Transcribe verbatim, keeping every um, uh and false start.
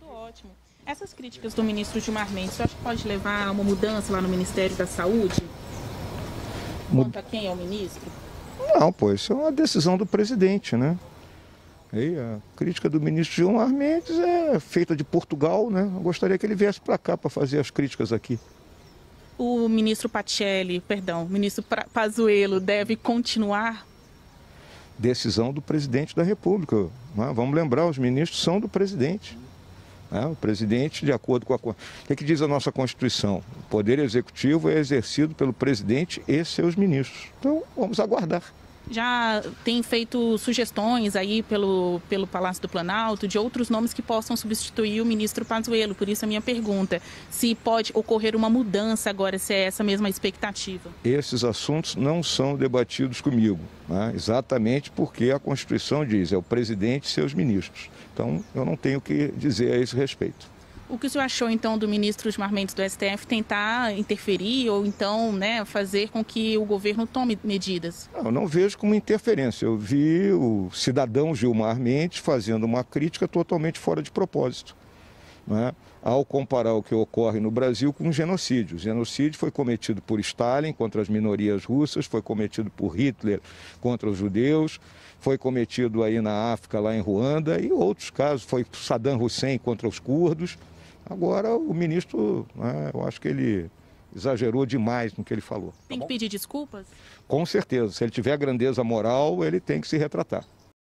Ótimo. Essas críticas do ministro Gilmar Mendes, você acha que pode levar a uma mudança lá no Ministério da Saúde? Quanto a quem é o ministro? Não, pô, isso é uma decisão do presidente, né? E a crítica do ministro Gilmar Mendes é feita de Portugal, né? Eu gostaria que ele viesse para cá para fazer as críticas aqui. O ministro Pacelli, perdão, o ministro Pazuello deve continuar? Decisão do presidente da República. Né? Vamos lembrar, os ministros são do presidente. Né? O presidente, de acordo com a... O que, é que diz a nossa Constituição? O poder executivo é exercido pelo presidente e seus ministros. Então, vamos aguardar. Já tem feito sugestões aí pelo, pelo Palácio do Planalto de outros nomes que possam substituir o ministro Pazuello. Por isso a minha pergunta, se pode ocorrer uma mudança agora, se é essa mesma expectativa. Esses assuntos não são debatidos comigo, né? Exatamente porque a Constituição diz, é o presidente e seus ministros. Então, eu não tenho o que dizer a esse respeito. O que o senhor achou, então, do ministro Gilmar Mendes do S T F tentar interferir ou, então, né, fazer com que o governo tome medidas? Eu não vejo como interferência. Eu vi o cidadão Gilmar Mendes fazendo uma crítica totalmente fora de propósito, né? Ao comparar o que ocorre no Brasil com um genocídio. O genocídio foi cometido por Stalin contra as minorias russas, foi cometido por Hitler contra os judeus, foi cometido aí na África, lá em Ruanda, e outros casos, foi Saddam Hussein contra os curdos. Agora, o ministro, né, eu acho que ele exagerou demais no que ele falou. Tem que pedir desculpas? Com certeza. Se ele tiver grandeza moral, ele tem que se retratar.